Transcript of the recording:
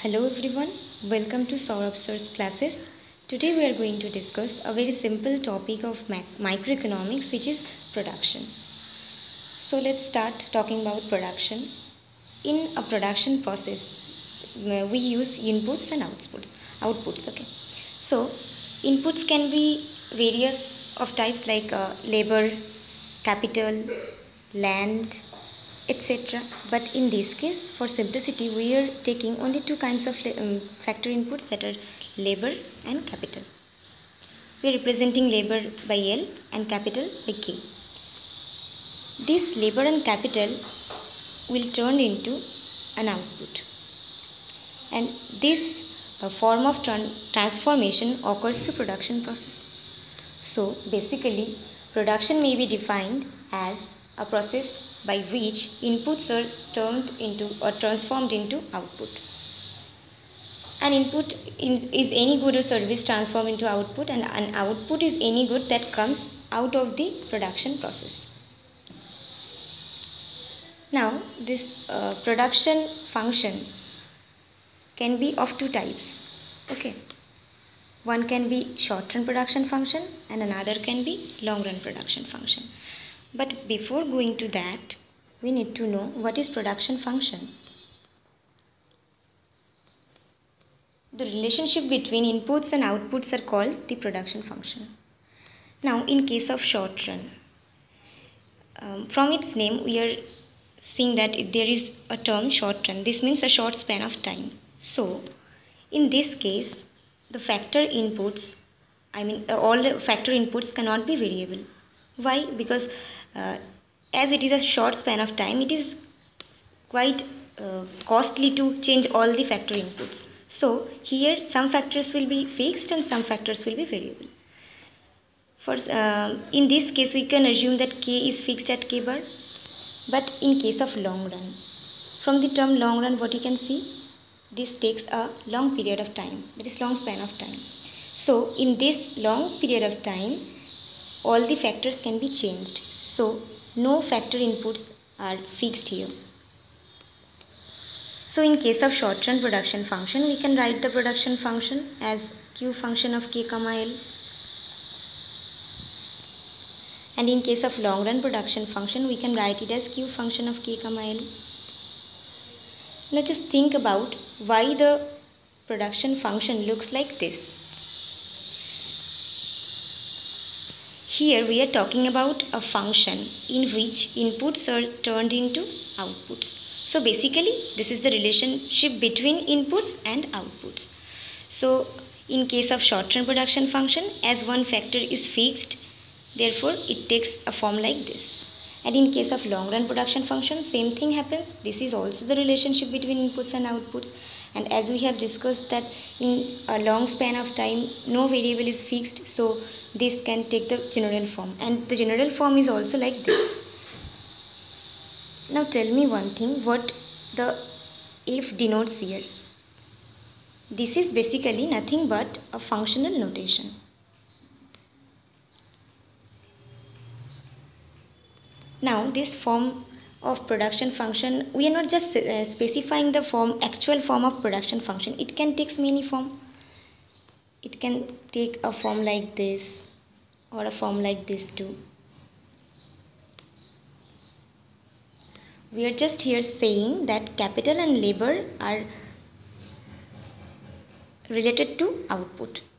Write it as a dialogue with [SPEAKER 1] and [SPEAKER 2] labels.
[SPEAKER 1] Hello everyone, welcome to Saurabh Sir's classes. Today we are going to discuss a very simple topic of microeconomics, which is production. So let's start talking about production. In a production process, we use inputs and outputs. Okay. So inputs can be various of types like labor, capital, land, etc. But in this case, for simplicity, we are taking only two kinds of factor inputs, that are labor and capital. We are representing labor by L and capital by K. This labor and capital will turn into an output, and this form of transformation occurs through production process. So basically, production may be defined as a process by which inputs are turned into or transformed into output. An input is any good or service transformed into output, and an output is any good that comes out of the production process. Now, this production function can be of two types. Okay. One can be short-run production function and another can be long-run production function. But before going to that, we need to know what is production function. The relationship between inputs and outputs are called the production function. Now, in case of short run, from its name we are seeing that there is a term short run. This means a short span of time. So, in this case, the factor inputs, all the factor inputs cannot be variable. Why? Because as it is a short span of time, it is quite costly to change all the factor inputs. So here some factors will be fixed and some factors will be variable. In this case, we can assume that K is fixed at K bar. But in case of long run, from the term long run, what you can see, this takes a long period of time, that is long span of time. So in this long period of time, all the factors can be changed. So no factor inputs are fixed here. So in case of short run production function, we can write the production function as Q function of K comma L. And in case of long run production function, we can write it as Q function of K comma L. Now just think about why the production function looks like this. Here we are talking about a function in which inputs are turned into outputs. So basically, this is the relationship between inputs and outputs. So in case of short-run production function, as one factor is fixed, therefore it takes a form like this. And in case of long-run production function, same thing happens. This is also the relationship between inputs and outputs. And as we have discussed that in a long span of time, no variable is fixed, so this can take the general form. And the general form is also like this. Now tell me one thing, what the if denotes here. This is basically nothing but a functional notation. Now this form of production function, we are not just specifying the actual form of production function. It can take many forms. It can take a form like this or a form like this too. We are just here saying that capital and labor are related to output.